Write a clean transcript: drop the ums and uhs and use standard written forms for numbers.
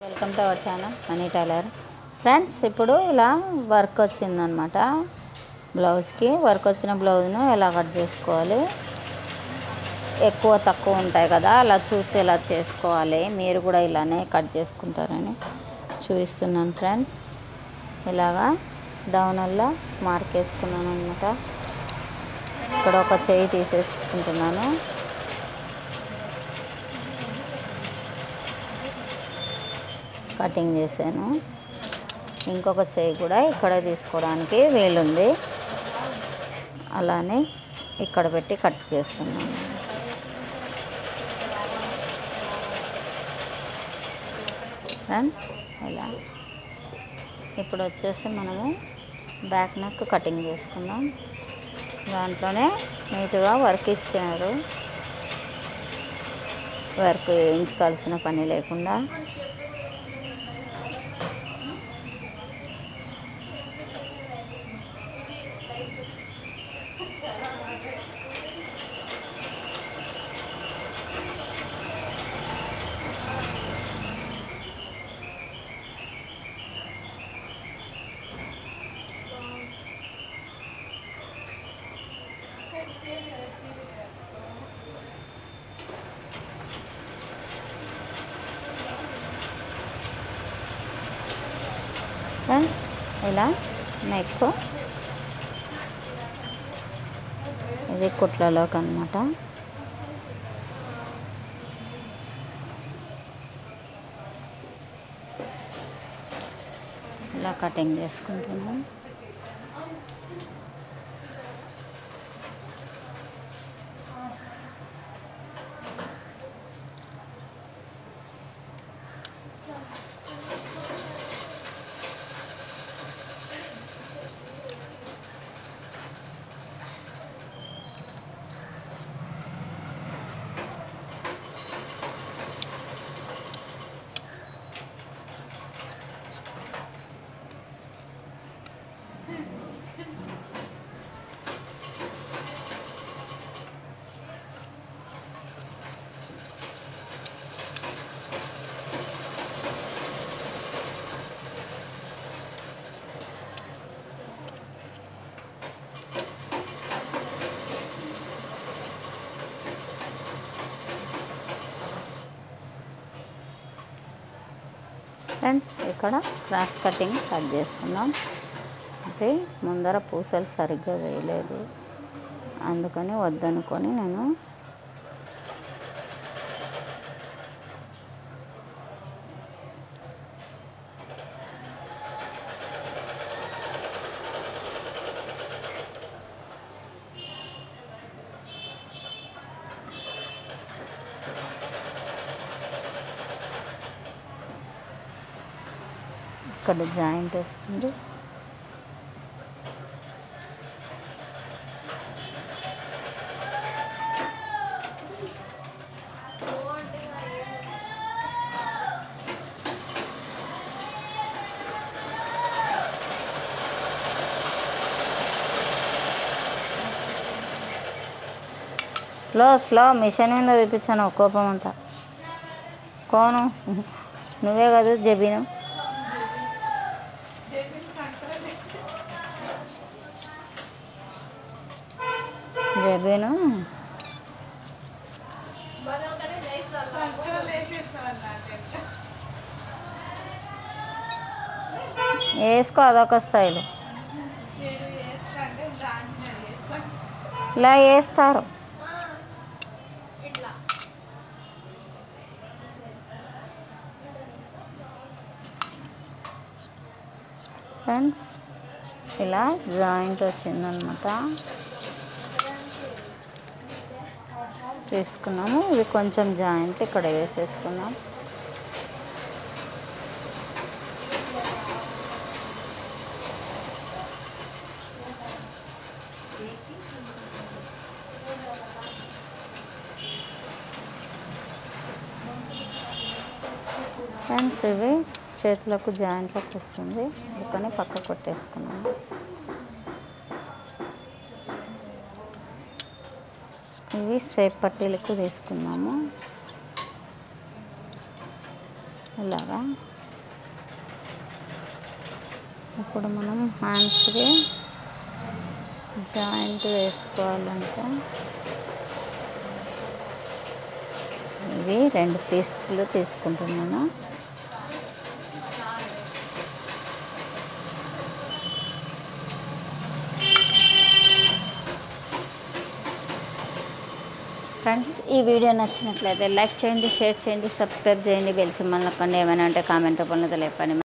Welcome to our channel money tailor friends. ఇప్పుడు ఇలా work వచ్చిందనమాట. బ్లౌజ్కి వర్క్ వచ్చిన బ్లౌజ్ను ఎలా కట్ చేసుకోవాలి, ఎక్కువ తక్కువ ఉంటాయి కదా, అలా చూసి ఎలా చేసుకోవాలి. మీరు కూడా ఇలానే కట్ చేసుకుంటారని చూపిస్తున్నాను ఫ్రెండ్స్. ఇలాగా డౌనల్లో మార్క్ వేసుకున్నాను అనమాట. ఇక్కడ ఒక చెయ్యి తీసేసుకుంటున్నాను. కటింగ్ చేశాను. ఇంకొక చెయ్యి కూడా ఇక్కడ తీసుకోవడానికి వీలుంది. అలానే ఇక్కడ పెట్టి కట్ చేస్తున్నాను. ఫ్రెండ్స్ ఇలా ఇప్పుడు వచ్చేసి మనము బ్యాక్ నెక్ కటింగ్ చేసుకుందాం. దాంట్లోనే నీట్గా వర్క్ ఇచ్చారు. వర్క్ వేయించుకోవాల్సిన పని లేకుండా ఫ్రెండ్స్ ఇలా నెక్ ఇది కుట్లలోకి అన్నమాట. ఇలా కటింగ్ చేసుకుంటున్నాం. ఫ్రెండ్స్ ఇక్కడ క్రాస్ కటింగ్ కట్ చేసుకుందాం. అంటే ముందర పూసలు సరిగ్గా వేయలేదు, అందుకని వద్దనుకొని నేను ఇక్కడ జాయింట్ వస్తుంది. స్లో మిషన్ మీద చూపించాను కోపం అంతా. కోను నువ్వే కదా జబీను. జబీను వేసుకో, అదొక స్టైలు. ఇలా వేస్తారు. ఫ్రెండ్స్ ఇలా జాయింట్ వచ్చిందనమాట. తీసుకున్నాము. ఇది కొంచెం జాయింట్ ఇక్కడ వేసేసుకున్నాం. ఫ్రెండ్స్ ఇవి చేతులకు జాయింట్లకు వస్తుంది, అందుకని పక్క కొట్టేసుకున్నాము. ఇవి సేప్ పట్టీలకు తీసుకున్నాము. ఇలాగా ఇప్పుడు మనం హ్యాండ్స్కి జాయింట్ వేసుకోవాలంటే ఇవి 2 పీసులు తీసుకుంటున్నాను. ఫ్రెండ్స్, ఈ వీడియో నచ్చినట్లయితే లైక్ చేయండి, షేర్ చేయండి, సబ్స్క్రైబ్ చేయండి, బెల్ సింబల్ నొక్కండి. ఏమైనా ఉంటే కామెంట్ రూపంలో తెలియపండి.